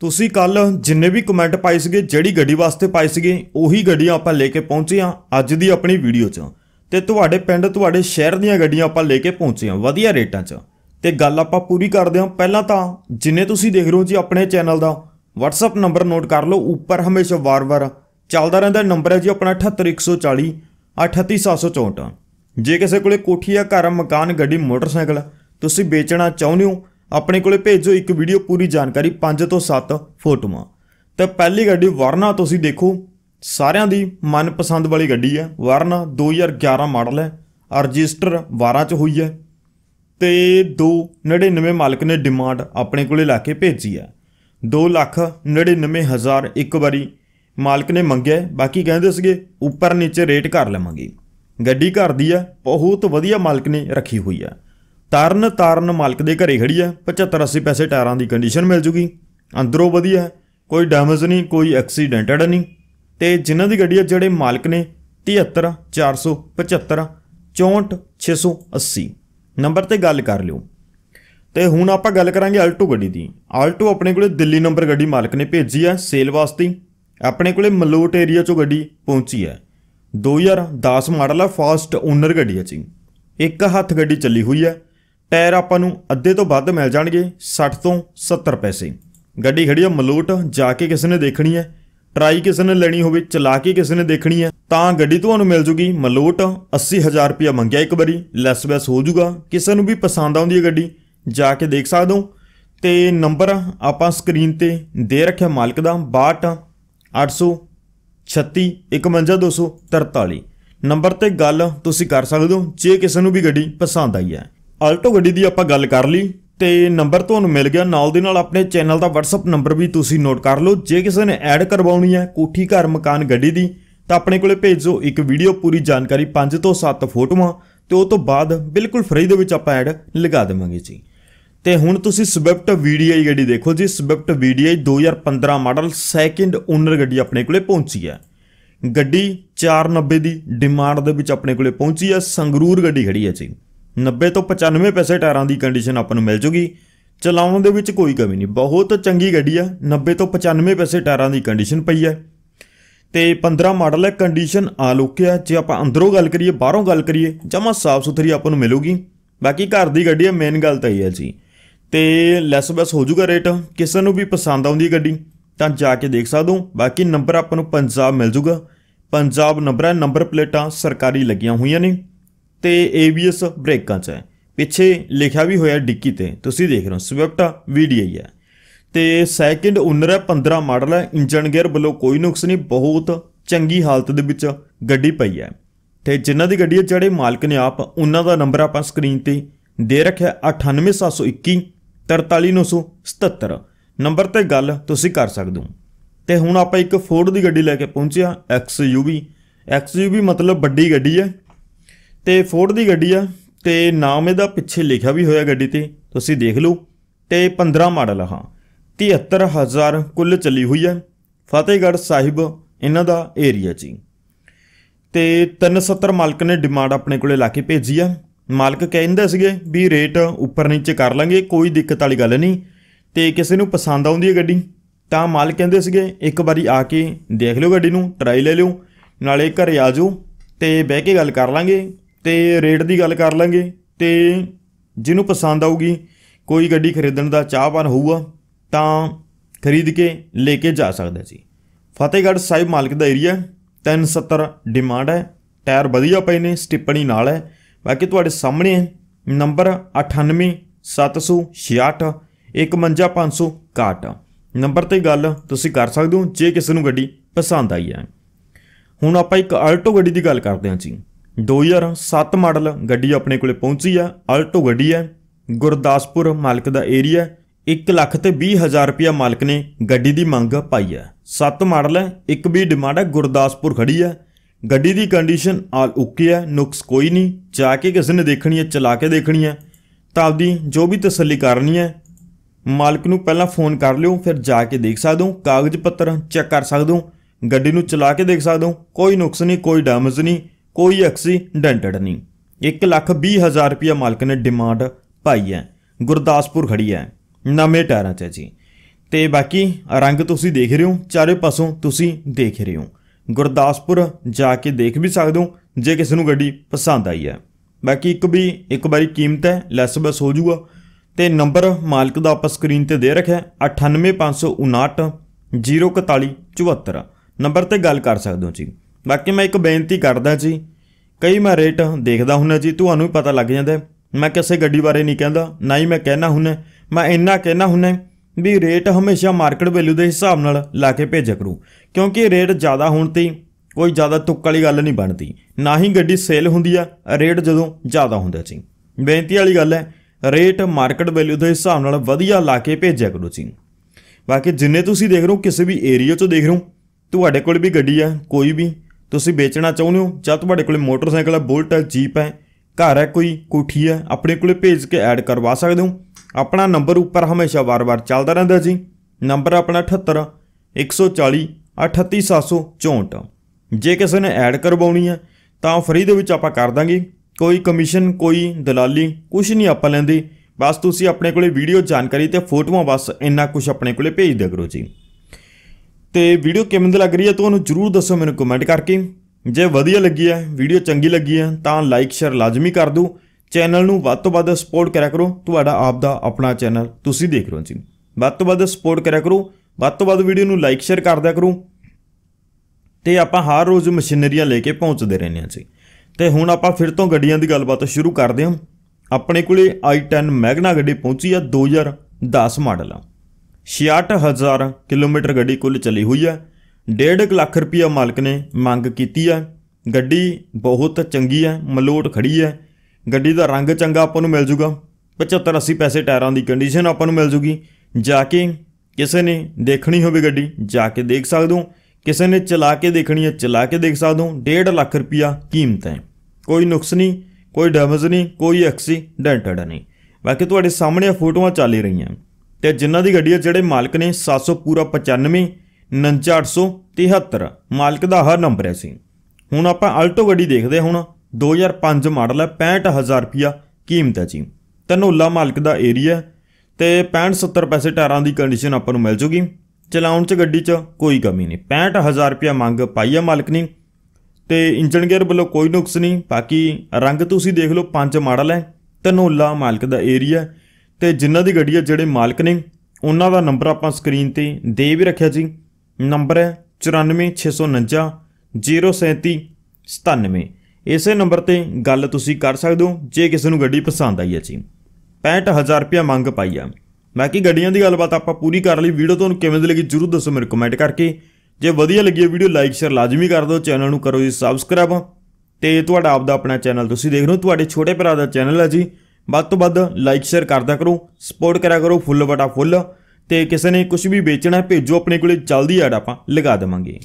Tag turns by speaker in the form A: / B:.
A: ਤੁਸੀਂ ਕੱਲ ਜਿੰਨੇ ਵੀ ਕਮੈਂਟ ਪਾਏ ਸੀਗੇ ਜਿਹੜੀ ਗੱਡੀ ਵਾਸਤੇ ਪਾਏ ਸੀਗੇ ਉਹੀ ਗੱਡੀਆਂ ਆਪਾਂ ਲੈ ਕੇ ਪਹੁੰਚੇ ਹਾਂ ਅੱਜ ਦੀ ਆਪਣੀ ਵੀਡੀਓ 'ਚ। ਤੇ ਤੁਹਾਡੇ ਪਿੰਡ ਤੁਹਾਡੇ ਸ਼ਹਿਰ ਦੀਆਂ ਗੱਡੀਆਂ ਆਪਾਂ ਲੈ ਕੇ ਪਹੁੰਚੇ ਹਾਂ ਵਧੀਆ ਰੇਟਾਂ 'ਚ। ਤੇ ਗੱਲ ਆਪਾਂ ਪੂਰੀ ਕਰਦੇ ਹਾਂ। ਪਹਿਲਾਂ ਤਾਂ ਜਿੰਨੇ ਤੁਸੀਂ ਦੇਖ ਰਹੇ ਹੋ ਜੀ ਆਪਣੇ ਚੈਨਲ ਦਾ WhatsApp ਨੰਬਰ ਨੋਟ ਕਰ ਲਓ, ਉੱਪਰ ਹਮੇਸ਼ਾ ਵਾਰ-ਵਾਰ ਚੱਲਦਾ ਰਹਿੰਦਾ ਨੰਬਰ ਹੈ ਜੀ ਆਪਣਾ 78140 38764। ਜੇ ਕਿਸੇ ਕੋਲੇ ਕੋਠੀ ਆ, ਘਰ, ਮਕਾਨ, ਗੱਡੀ, ਮੋਟਰਸਾਈਕਲ ਤੁਸੀਂ ਵੇਚਣਾ ਚਾਹੁੰਦੇ ਹੋ ਆਪਣੇ ਕੋਲੇ ਭੇਜੋ ਇੱਕ ਵੀਡੀਓ ਪੂਰੀ ਜਾਣਕਾਰੀ 5 ਤੋਂ 7 ਫੋਟੋਆਂ। ਤੇ ਪਹਿਲੀ ਗੱਡੀ ਵਰਨਾ ਤੁਸੀਂ ਦੇਖੋ ਸਾਰਿਆਂ ਦੀ ਮਨਪਸੰਦ ਵਾਲੀ ਗੱਡੀ ਹੈ। ਵਰਨਾ 2011 ਮਾਡਲ ਹੈ, ਰਜਿਸਟਰ 12 ਚ ਹੋਈ ਹੈ ਤੇ 299 ਮਾਲਕ ਨੇ ਡਿਮਾਂਡ ਆਪਣੇ ਕੋਲੇ ਲਾ ਕੇ ਭੇਜੀ ਹੈ। 2,99,000 ਇੱਕ ਵਾਰੀ ਮਾਲਕ ਨੇ ਮੰਗਿਆ, ਬਾਕੀ ਕਹਿੰਦੇ ਸੀਗੇ ਉੱਪਰ ਨੀਚੇ ਰੇਟ ਕਰ ਲਵਾਂਗੇ। ਗੱਡੀ ਘਰ ਦੀ ਹੈ, ਬਹੁਤ ਵਧੀਆ ਮਾਲਕ ਨੇ ਰੱਖੀ ਹੋਈ ਹੈ। ਤਾਰਨ ਮਾਲਕ ਦੇ ਘਰੇ ਖੜੀ ਹੈ। 75-80 ਪੈਸੇ ਟਾਇਰਾਂ ਦੀ ਕੰਡੀਸ਼ਨ ਮਿਲ ਜੂਗੀ। ਅੰਦਰੋਂ ਵਧੀਆ ਹੈ, ਕੋਈ ਡੈਮੇਜ ਨਹੀਂ, ਕੋਈ ਐਕਸੀਡੈਂਟਡ ਨਹੀਂ। ਤੇ ਜਿਨ੍ਹਾਂ ਦੀ ਗੱਡੀ ਹੈ ਜਿਹੜੇ ਮਾਲਕ ਨੇ 73 475 64 680 ਨੰਬਰ ਤੇ ਗੱਲ ਕਰ ਲਿਓ। ਤੇ ਹੁਣ ਆਪਾਂ ਗੱਲ ਕਰਾਂਗੇ ਆਲਟੋ ਗੱਡੀ ਦੀ। ਆਲਟੋ ਆਪਣੇ ਕੋਲੇ ਦਿੱਲੀ ਨੰਬਰ ਗੱਡੀ ਮਾਲਕ ਨੇ ਭੇਜੀ ਹੈ ਸੇਲ ਵਾਸਤੇ। ਆਪਣੇ ਕੋਲੇ ਮਲੋਟ ਏਰੀਆ 'ਚੋਂ ਗੱਡੀ ਪਹੁੰਚੀ ਹੈ। 2010 ਮਾਡਲ ਹੈ, ਫਾਸਟ ਓਨਰ ਗੱਡੀ ਹੈ ਜੀ। ਇੱਕ ਹੱਥ ਗੱਡੀ ਚੱਲੀ ਹੋਈ ਹੈ। ਟਾਇਰ ਆਪਾਂ ਨੂੰ ਅੱਧੇ ਤੋਂ ਵੱਧ ਮਿਲ ਜਾਣਗੇ 60 ਤੋਂ 70 ਪੈਸੇ। ਗੱਡੀ ਖੜੀ ਹੈ ਮਲੋਟ। ਜਾ ਕੇ ਕਿਸੇ ਨੇ ਦੇਖਣੀ ਹੈ, ਟਰਾਈ ਕਿਸੇ ਨੇ ਲੈਣੀ ਹੋਵੇ, ਚਲਾ ਕੇ ਕਿਸੇ ਨੇ ਦੇਖਣੀ ਹੈ ਤਾਂ ਗੱਡੀ ਤੁਹਾਨੂੰ ਮਿਲ ਜੂਗੀ ਮਲੋਟ। 80,000 ਰੁਪਇਆ ਮੰਗਿਆ ਇੱਕ ਵਾਰੀ, ਲੈਸ ਵੈਸ ਹੋ ਜੂਗਾ। ਕਿਸੇ ਨੂੰ ਵੀ ਪਸੰਦ ਆਉਂਦੀ ਹੈ ਗੱਡੀ ਜਾ ਕੇ ਦੇਖ ਸਕਦੇ ਹੋ। ਤੇ ਨੰਬਰ ਆਪਾਂ ਸਕਰੀਨ ਤੇ ਦੇ ਰੱਖਿਆ ਮਾਲਕ ਦਾ 62 836 51 243 ਨੰਬਰ ਤੇ ਗੱਲ ਤੁਸੀਂ ਕਰ ਸਕਦੇ ਹੋ ਜੇ ਕਿਸੇ ਨੂੰ ਵੀ ਗੱਡੀ ਪਸੰਦ ਆਈ ਹੈ। ਆਲਟੋ ਗੱਡੀ ਦੀ ਆਪਾਂ ਗੱਲ ਕਰ ਲਈ ਤੇ ਨੰਬਰ ਤੁਹਾਨੂੰ ਮਿਲ ਗਿਆ। ਨਾਲ ਦੇ ਨਾਲ ਆਪਣੇ ਚੈਨਲ ਦਾ WhatsApp ਨੰਬਰ ਵੀ ਤੁਸੀਂ ਨੋਟ ਕਰ ਲਓ। ਜੇ ਕਿਸੇ ਨੇ ਐਡ ਕਰਵਾਉਣੀ ਹੈ ਕੋਠੀ, ਘਰ, ਮਕਾਨ, ਗੱਡੀ ਦੀ ਤਾਂ ਆਪਣੇ ਕੋਲੇ ਭੇਜੋ ਇੱਕ ਵੀਡੀਓ ਪੂਰੀ ਜਾਣਕਾਰੀ 5 ਤੋਂ 7 ਫੋਟੋਆਂ ਤੇ ਉਹ ਤੋਂ ਬਾਅਦ ਬਿਲਕੁਲ ਫ੍ਰੀ ਦੇ ਵਿੱਚ ਆਪਾਂ ਐਡ ਲਗਾ ਦੇਵਾਂਗੇ ਜੀ। ਤੇ ਹੁਣ ਤੁਸੀਂ ਸਵਿਫਟ VDI ਗੱਡੀ ਦੇਖੋ ਜੀ। Swift VDI 2015 model second owner ਗੱਡੀ ਆਪਣੇ ਕੋਲੇ ਪਹੁੰਚੀ ਹੈ। ਗੱਡੀ 490 ਦੀ ਡਿਮਾਂਡ ਦੇ ਵਿੱਚ ਆਪਣੇ ਕੋਲੇ ਪਹੁੰਚੀ ਹੈ। ਸੰਗਰੂਰ ਗੱਡੀ ਖੜੀ ਹੈ ਜੀ। 90 ਤੋਂ 95 ਪੈਸੇ ਟਾਇਰਾਂ ਦੀ ਕੰਡੀਸ਼ਨ ਆਪਾਂ ਨੂੰ ਮਿਲ ਜੂਗੀ। ਚਲਾਉਣ ਦੇ ਵਿੱਚ ਕੋਈ ਕਮੀ ਨਹੀਂ, ਬਹੁਤ ਚੰਗੀ ਗੱਡੀ ਆ। 90 ਤੋਂ 95 ਪੈਸੇ ਟਾਇਰਾਂ ਦੀ ਕੰਡੀਸ਼ਨ ਪਈ ਹੈ ਤੇ 15 ਮਾਡਲ ਹੈ। ਕੰਡੀਸ਼ਨ ਆਲ ਓਕੇ ਹੈ। ਜੇ ਆਪਾਂ ਅੰਦਰੋਂ ਗੱਲ ਕਰੀਏ, ਬਾਹਰੋਂ ਗੱਲ ਕਰੀਏ, ਜਮਾਂ ਸਾਫ ਸੁਥਰੀ ਆਪਾਂ ਨੂੰ ਮਿਲੂਗੀ। ਬਾਕੀ ਘਰ ਦੀ ਗੱਡੀ ਹੈ, ਮੇਨ ਗੱਲ ਤਾਂ ਇਹ ਹੈ ਜੀ। ਤੇ ਲੈਸ ਬੈਸ ਹੋ ਜੂਗਾ ਰੇਟ। ਕਿਸੇ ਨੂੰ ਵੀ ਪਸੰਦ ਆਉਂਦੀ ਗੱਡੀ ਤਾਂ ਜਾ ਕੇ ਦੇਖ ਸਕਦੇ ਹੋ। ਬਾਕੀ ਨੰਬਰ ਆਪਾਂ ਨੂੰ ਪੰਜਾਬ ਮਿਲ ਜੂਗਾ। ਪੰਜਾਬ ਨੰਬਰ ਹੈ, ਨੰਬਰ ਪਲੇਟਾਂ ਸਰਕਾਰੀ ਲੱਗੀਆਂ ਹੋਈਆਂ ਨੇ ਤੇ ABS ਬ੍ਰੇਕਾਂ 'ਚ ਹੈ। ਪਿੱਛੇ ਲਿਖਿਆ ਵੀ ਹੋਇਆ ਡਿੱਕੀ ਤੇ, ਤੁਸੀਂ ਦੇਖ ਰਹੇ ਹੋ ਸਵਿਫਟ VDI ਹੈ ਤੇ ਸੈਕਿੰਡ ਓਨਰ ਹੈ। 15 ਮਾਡਲ ਹੈ। ਇੰਜਨ ਗੇਅਰ ਵੱਲੋਂ ਕੋਈ ਨੁਕਸ ਨਹੀਂ, ਬਹੁਤ ਚੰਗੀ ਹਾਲਤ ਦੇ ਵਿੱਚ ਗੱਡੀ ਪਈ ਹੈ। ਤੇ ਜਿਨ੍ਹਾਂ ਦੀ ਗੱਡੀ ਹੈ ਜਿਹੜੇ ਮਾਲਕ ਨੇ ਆਪ, ਉਹਨਾਂ ਦਾ ਨੰਬਰ ਆਪਾਂ ਸਕਰੀਨ ਤੇ ਦੇ ਰੱਖਿਆ 98721 43977 ਨੰਬਰ ਤੇ ਗੱਲ ਤੁਸੀਂ ਕਰ ਸਕਦੇ ਹੋ। ਤੇ ਹੁਣ ਆਪਾਂ ਇੱਕ ਫੋਰਡ ਦੀ ਗੱਡੀ ਲੈ ਕੇ ਪਹੁੰਚਿਆ XUV ਮਤਲਬ ਵੱਡੀ ਗੱਡੀ ਹੈ ਤੇ ਫੋਰਡ ਦੀ ਗੱਡੀ ਆ ਤੇ ਨਾਮ ਇਹਦਾ ਪਿੱਛੇ ਲਿਖਿਆ ਵੀ ਹੋਇਆ ਗੱਡੀ ਤੇ, ਤੁਸੀਂ ਦੇਖ ਲਓ। ਤੇ 15 ਮਾਡਲ ਹਾਂ, 73,000 ਕੁੱਲ ਚੱਲੀ ਹੋਈ ਹੈ। ਫਤਿਹਗੜ੍ਹ ਸਾਹਿਬ ਇਹਨਾਂ ਦਾ ਏਰੀਆ ਜੀ। ਤੇ 370 ਮਾਲਕ ਨੇ ਡਿਮਾਂਡ ਆਪਣੇ ਕੋਲੇ ਲਾ ਕੇ ਭੇਜੀ ਆ। ਮਾਲਕ ਕਹਿੰਦੇ ਸੀਗੇ ਵੀ ਰੇਟ ਉੱਪਰ ਨੀਚੇ ਕਰ ਲਾਂਗੇ, ਕੋਈ ਦਿੱਕਤ ਵਾਲੀ ਗੱਲ ਨਹੀਂ। ਤੇ ਕਿਸੇ ਨੂੰ ਪਸੰਦ ਆਉਂਦੀ ਹੈ ਗੱਡੀ ਤਾਂ ਮਾਲਕ ਕਹਿੰਦੇ ਸੀਗੇ ਇੱਕ ਵਾਰੀ ਆ ਕੇ ਦੇਖ ਲਿਓ ਗੱਡੀ ਨੂੰ, ਟਰਾਈ ਲੈ ਲਿਓ, ਨਾਲੇ ਘਰੇ ਆ ਜਾਓ ਤੇ ਬਹਿ ਕੇ ਗੱਲ ਕਰ ਲਾਂਗੇ ਤੇ ਰੇਟ ਦੀ ਗੱਲ ਕਰ ਲਾਂਗੇ। ਤੇ ਜਿਹਨੂੰ ਪਸੰਦ ਆਊਗੀ, ਕੋਈ ਗੱਡੀ ਖਰੀਦਣ ਦਾ ਚਾਹਵਾਨ ਹੋਊਗਾ ਤਾਂ ਖਰੀਦ ਕੇ ਲੈ ਕੇ ਜਾ ਸਕਦਾ ਜੀ। ਫਤਿਹਗੜ੍ਹ ਸਾਹਿਬ ਮਾਲਕ ਦਾ ਏਰੀਆ। 370 ਡਿਮਾਂਡ ਹੈ। ਟਾਇਰ ਵਧੀਆ ਪਏ ਨੇ, ਸਟਿੱਪਣੀ ਨਾਲ ਹੈ। ਬਾਕੀ ਤੁਹਾਡੇ ਸਾਹਮਣੇ ਹੈ। ਨੰਬਰ 98766 51561 ਨੰਬਰ ਤੇ ਗੱਲ ਤੁਸੀਂ ਕਰ ਸਕਦੇ ਹੋ ਜੇ ਕਿਸੇ ਨੂੰ ਗੱਡੀ ਪਸੰਦ ਆਈ ਹੈ। ਹੁਣ ਆਪਾਂ ਇੱਕ ਆਲਟੋ ਗੱਡੀ ਦੀ ਗੱਲ ਕਰਦੇ ਹਾਂ ਜੀ। 2007 ਮਾਡਲ ਗੱਡੀ ਆਪਣੇ ਕੋਲੇ ਪਹੁੰਚੀ ਆ। ਆਲਟੋ ਗੱਡੀ ਹੈ, ਗੁਰਦਾਸਪੁਰ ਮਾਲਕ ਦਾ ਏਰੀਆ। 1,20,000 ਰੁਪਇਆ ਮਾਲਕ ਨੇ ਗੱਡੀ ਦੀ ਮੰਗ ਪਾਈ ਹੈ। 7 ਮਾਡਲ ਹੈ, 1 ਵੀ ਡਿਮਾਂਡ ਹੈ। ਗੁਰਦਾਸਪੁਰ ਖੜੀ ਹੈ। ਗੱਡੀ ਦੀ ਕੰਡੀਸ਼ਨ ਆਲ ਓਕੇ ਹੈ, ਨੁਕਸ ਕੋਈ ਨਹੀਂ। ਜਾ ਕੇ ਕਿਸੇ ਨੇ ਦੇਖਣੀ ਹੈ, ਚਲਾ ਕੇ ਦੇਖਣੀ ਹੈ ਤਾਂ ਆਪਦੀ ਜੋ ਵੀ ਤਸੱਲੀ ਕਰਨੀ ਹੈ ਮਾਲਕ ਨੂੰ ਪਹਿਲਾਂ ਫੋਨ ਕਰ ਲਿਓ, ਫਿਰ ਜਾ ਕੇ ਦੇਖ ਸਕਦੇ ਹੋ। ਕਾਗਜ਼ ਪੱਤਰ ਚੈੱਕ ਕਰ ਸਕਦੇ ਹੋ, ਗੱਡੀ ਨੂੰ ਚਲਾ ਕੇ ਦੇਖ ਸਕਦੇ ਹੋ। ਕੋਈ ਨੁਕਸ ਨਹੀਂ, ਕੋਈ ਡੈਮੇਜ ਨਹੀਂ, ਕੋਈ ਐਕਸੀਡੈਂਟਡ ਨਹੀਂ। 1,20,000 ਰੁਪਇਆ ਮਾਲਕ ਨੇ ਡਿਮਾਂਡ ਪਾਈ ਹੈ। ਗੁਰਦਾਸਪੁਰ ਖੜੀ ਹੈ, ਨਵੇਂ ਟਾਇਰਾਂ 'ਚ ਹੈ ਜੀ। ਤੇ ਬਾਕੀ ਰੰਗ ਤੁਸੀਂ ਦੇਖ ਰਹੇ ਹੋ, ਚਾਰੇ ਪਾਸੋਂ ਤੁਸੀਂ ਦੇਖ ਰਹੇ ਹੋ। ਗੁਰਦਾਸਪੁਰ ਜਾ ਕੇ ਦੇਖ ਵੀ ਸਕਦੇ ਹੋ ਜੇ ਕਿਸੇ ਨੂੰ ਗੱਡੀ ਪਸੰਦ ਆਈ ਹੈ। ਬਾਕੀ ਇੱਕ ਵਾਰੀ ਕੀਮਤ ਹੈ ਲੈਸ ਬਸ ਹੋ ਜਾਊਗਾ। ਤੇ ਨੰਬਰ ਮਾਲਕ ਦਾ ਆਪਾਂ ਸਕਰੀਨ ਤੇ ਦੇ ਰੱਖਿਆ 98559 041 74 ਨੰਬਰ ਤੇ ਗੱਲ ਕਰ ਸਕਦੇ ਹੋ ਜੀ। ਬਾਕੀ ਮੈਂ ਇੱਕ ਬੇਨਤੀ ਕਰਦਾ ਜੀ, ਕਈ ਮੈਂ ਰੇਟ ਦੇਖਦਾ ਹੁੰਦਾ ਜੀ, ਤੁਹਾਨੂੰ ਵੀ ਪਤਾ ਲੱਗ ਜਾਂਦਾ। ਮੈਂ ਕਿਸੇ ਗੱਡੀ ਬਾਰੇ ਨਹੀਂ ਕਹਿੰਦਾ, ਨਾ ਹੀ ਮੈਂ ਕਹਿਣਾ ਹੁੰਦਾ, ਮੈਂ ਇੰਨਾ ਕਹਿਣਾ ਹੁੰਦਾ ਵੀ ਰੇਟ ਹਮੇਸ਼ਾ ਮਾਰਕੀਟ ਵੈਲਿਊ ਦੇ ਹਿਸਾਬ ਨਾਲ ਲਾ ਕੇ ਭੇਜਿਆ ਕਰੂ, ਕਿਉਂਕਿ ਰੇਟ ਜ਼ਿਆਦਾ ਹੋਣ 'ਤੇ ਕੋਈ ਜ਼ਿਆਦਾ ਤੁੱਕ ਵਾਲੀ ਗੱਲ ਨਹੀਂ ਬਣਦੀ, ਨਾ ਹੀ ਗੱਡੀ ਸੇਲ ਹੁੰਦੀ ਆ ਰੇਟ ਜਦੋਂ ਜ਼ਿਆਦਾ ਹੁੰਦਾ ਜੀ। ਬੇਨਤੀ ਵਾਲੀ ਗੱਲ ਹੈ, ਰੇਟ ਮਾਰਕੀਟ ਵੈਲਿਊ ਦੇ ਹਿਸਾਬ ਨਾਲ ਵਧੀਆ ਲਾ ਕੇ ਭੇਜਿਆ ਕਰੋ ਜੀ। ਬਾਕੀ ਜਿੰਨੇ ਤੁਸੀਂ ਦੇਖ ਰਹੇ ਹੋ ਕਿਸੇ ਵੀ ਏਰੀਆ 'ਚੋਂ ਦੇਖ ਰਹੇ ਹੋ, ਤੁਹਾਡੇ ਕੋਲ ਵੀ ਗੱਡੀ ਹੈ, ਕੋਈ ਵੀ ਤੁਸੀਂ ਵੇਚਣਾ ਚਾਹੁੰਦੇ ਹੋ, ਜਾਂ ਤੁਹਾਡੇ ਕੋਲ ਮੋਟਰਸਾਈਕਲ ਹੈ, ਬੁਲਟ ਹੈ, ਜੀਪ ਹੈ, ਘਰ ਹੈ, ਕੋਈ ਕੋਠੀ ਹੈ, ਆਪਣੇ ਕੋਲ ਭੇਜ ਕੇ ਐਡ ਕਰਵਾ ਸਕਦੇ ਹੋ। ਆਪਣਾ ਨੰਬਰ ਉੱਪਰ ਹਮੇਸ਼ਾ ਵਾਰ-ਵਾਰ ਚੱਲਦਾ ਰਹਿੰਦਾ ਜੀ। ਨੰਬਰ ਆਪਣਾ 78 140 38 764। ਜੇ ਕਿਸੇ ਨੇ ਐਡ ਕਰਵਾਉਣੀ ਹੈ ਤਾਂ ਫ੍ਰੀ ਦੇ ਵਿੱਚ ਆਪਾਂ ਕਰ ਦਾਂਗੇ, ਕੋਈ ਕਮਿਸ਼ਨ ਕੋਈ ਦਲਾਲੀ ਕੁਛ ਨਹੀਂ ਆਪਾਂ ਲੈਂਦੇ। ਬਸ ਤੁਸੀਂ ਆਪਣੇ ਕੋਲੇ ਵੀਡੀਓ ਜਾਣਕਾਰੀ ਤੇ ਫੋਟੋਆਂ ਬਸ ਇੰਨਾ ਕੁਛ ਆਪਣੇ ਕੋਲੇ ਭੇਜ ਦਿਆ ਕਰੋ ਜੀ। ਤੇ ਵੀਡੀਓ ਕਿਵੇਂ ਦੀ ਲੱਗ ਰਹੀ ਹੈ ਤੁਹਾਨੂੰ ਜ਼ਰੂਰ ਦੱਸੋ ਮੈਨੂੰ ਕਮੈਂਟ ਕਰਕੇ। ਜੇ ਵਧੀਆ ਲੱਗੀ ਹੈ, ਵੀਡੀਓ ਚੰਗੀ ਲੱਗੀ ਹੈ ਤਾਂ ਲਾਈਕ ਸ਼ੇਅਰ ਲਾਜ਼ਮੀ ਕਰ ਦਿਓ। ਚੈਨਲ ਨੂੰ ਵੱਧ ਤੋਂ ਵੱਧ ਸਪੋਰਟ ਕਰਿਆ ਕਰੋ, ਤੁਹਾਡਾ ਆਪ ਦਾ ਆਪਣਾ ਚੈਨਲ ਤੁਸੀਂ ਦੇਖ ਰਹੇ ਹੋ ਜੀ। ਵੱਧ ਤੋਂ ਵੱਧ ਸਪੋਰਟ ਕਰਿਆ ਕਰੋ, ਵੱਧ ਤੋਂ ਵੱਧ ਵੀਡੀਓ ਨੂੰ ਲਾਈਕ ਸ਼ੇਅਰ ਕਰ ਦਿਆ ਕਰੋ। ਤੇ ਆਪਾਂ ਹਰ ਰੋਜ਼ ਮਸ਼ੀਨਰੀਆਂ ਲੈ ਕੇ ਪਹੁੰਚਦੇ ਰਹਿੰਦੇ ਹਾਂ ਜੀ। ਤੇ ਹੁਣ ਆਪਾਂ ਫਿਰ ਤੋਂ ਗੱਡੀਆਂ ਦੀ ਗੱਲਬਾਤ ਸ਼ੁਰੂ ਕਰਦੇ ਹਾਂ। ਆਪਣੇ ਕੋਲੇ i10 ਮੈਗਨਾ ਗੱਡੀ ਪਹੁੰਚੀ ਆ, 2010 ਮਾਡਲ ਆ, 66,000 ਕਿਲੋਮੀਟਰ ਗੱਡੀ ਕੁੱਲ ਚੱਲੀ ਹੋਈ ਹੈ। 1.5 ਲੱਖ ਰੁਪਈਆ ਮਾਲਕ ਨੇ ਮੰਗ ਕੀਤੀ ਹੈ। ਗੱਡੀ ਬਹੁਤ ਚੰਗੀ ਹੈ, ਮਲੋਟ ਖੜੀ ਹੈ। ਗੱਡੀ ਦਾ ਰੰਗ ਚੰਗਾ ਆਪਾਂ ਨੂੰ ਮਿਲ ਜੂਗਾ। 75-80 ਪੈਸੇ ਟਾਇਰਾਂ ਦੀ ਕੰਡੀਸ਼ਨ ਆਪਾਂ ਨੂੰ ਮਿਲ ਜੂਗੀ। ਜਾ ਕੇ ਕਿਸੇ ਨੇ ਦੇਖਣੀ ਹੋਵੇ ਗੱਡੀ ਜਾ ਕੇ ਦੇਖ ਸਕਦੇ ਹੋ, ਕਿਸੇ ਨੇ ਚਲਾ ਕੇ ਦੇਖਣੀ ਹੈ ਚਲਾ ਕੇ ਦੇਖ ਸਕਦੇ ਹੋ। 1.5 ਲੱਖ ਰੁਪਈਆ ਕੀਮਤ ਹੈ, ਕੋਈ ਨੁਕਸ ਨਹੀਂ, ਕੋਈ ਡੈਮੇਜ ਨਹੀਂ, ਕੋਈ ਐਕਸੀਡੈਂਟਡ ਨਹੀਂ। ਬਾਕੀ ਤੁਹਾਡੇ ਸਾਹਮਣੇ ਫੋਟੋਆਂ ਚੱਲ ਹੀ ਰਹੀਆਂ। ਤੇ ਜਿਨ੍ਹਾਂ ਦੀ ਗੱਡੀ ਹੈ ਜਿਹੜੇ ਮਾਲਕ ਨੇ 700 ਪੂਰਾ 95 49 ਮਾਲਕ ਦਾ ਹਰ ਨੰਬਰ ਹੈ ਸੀ। ਹੁਣ ਆਪਾਂ ਅਲਟੋ ਗੱਡੀ ਦੇਖਦੇ ਹੁਣ 2005 ਮਾਡਲ ਹੈ, 65,000 ਰੁਪਈਆ ਕੀਮਤ ਹੈ ਜੀ। ਧਨੌਲਾ ਮਾਲਕ ਦਾ ਏਰੀਆ ਤੇ 65-70 ਪੈਸੇ ਟਾਇਰਾਂ ਦੀ ਕੰਡੀਸ਼ਨ ਆਪਾਂ ਨੂੰ ਮਿਲ ਜੂਗੀ। ਚਲਾਉਣ 'ਚ ਗੱਡੀ 'ਚ ਕੋਈ ਕਮੀ ਨਹੀਂ। 65,000 ਰੁਪਈਆ ਮੰਗ ਪਾਈ ਹੈ ਮਾਲਕ ਨੇ। ਤੇ ਇੰਜਨ ਗੇਅਰ ਵੱਲੋਂ ਕੋਈ ਨੁਕਸ ਨਹੀਂ। ਬਾਕੀ ਰੰਗ ਤੁਸੀਂ ਦੇਖ ਲਓ, 5 ਮਾਡਲ ਹੈ, ਧਨੌਲਾ ਮਾਲਕ ਦਾ ਏਰੀਆ। ਤੇ ਜਿਨ੍ਹਾਂ ਦੀ ਗੱਡੀ ਹੈ ਜਿਹੜੇ ਮਾਲਕ ਨੇ ਉਹਨਾਂ ਦਾ ਨੰਬਰ ਆਪਾਂ ਸਕਰੀਨ ਤੇ ਦੇ ਵੀ ਰੱਖਿਆ ਜੀ। ਨੰਬਰ ਹੈ 94 649 03797। ਇਸੇ ਨੰਬਰ ਤੇ ਗੱਲ ਤੁਸੀਂ ਕਰ ਸਕਦੇ ਹੋ ਜੇ ਕਿਸੇ ਨੂੰ ਗੱਡੀ ਪਸੰਦ ਆਈ ਹੈ ਜੀ। 65,000 ਰੁਪਇਆ ਮੰਗ ਪਾਈ ਆ। ਬਾਕੀ ਗੱਡੀਆਂ ਦੀ ਗੱਲਬਾਤ ਆਪਾਂ ਪੂਰੀ ਕਰ ਲਈ। ਵੀਡੀਓ ਤੁਹਾਨੂੰ ਕਿਵੇਂ ਦੀ ਲੱਗੀ ਜ਼ਰੂਰ ਦੱਸੋ ਮੈਨੂੰ ਕਮੈਂਟ ਕਰਕੇ। ਜੇ ਵਧੀਆ ਲੱਗੀ ਹੈ ਵੀਡੀਓ ਲਾਈਕ ਸ਼ੇਅਰ ਲਾਜ਼ਮੀ ਕਰ ਦਿਓ। ਚੈਨਲ ਨੂੰ ਕਰੋ ਜੀ ਸਬਸਕ੍ਰਾਈਬ। ਤੇ ਤੁਹਾਡਾ ਆਪਦਾ ਆਪਣਾ ਚੈਨਲ ਤੁਸੀਂ ਦੇਖ ਰਹੇ ਹੋ, ਤੁਹਾਡੇ ਛੋਟੇ ਭਰਾ ਦਾ ਚੈਨਲ ਹੈ ਜੀ। ਵੱਧ ਤੋਂ ਵੱਧ ਲਾਈਕ ਸ਼ੇਅਰ ਕਰਦਾ ਕਰੋ, ਸਪੋਰਟ ਕਰਿਆ ਕਰੋ ਫੁੱਲ ਬਟਾ ਫੁੱਲ। ਤੇ ਕਿਸੇ ਨੇ ਕੁਝ ਵੀ ਵੇਚਣਾ ਭੇਜੋ ਆਪਣੇ ਕੋਲੇ, ਜਲਦੀ ਐਡ ਆਪਾਂ ਲਗਾ ਦੇਵਾਂਗੇ।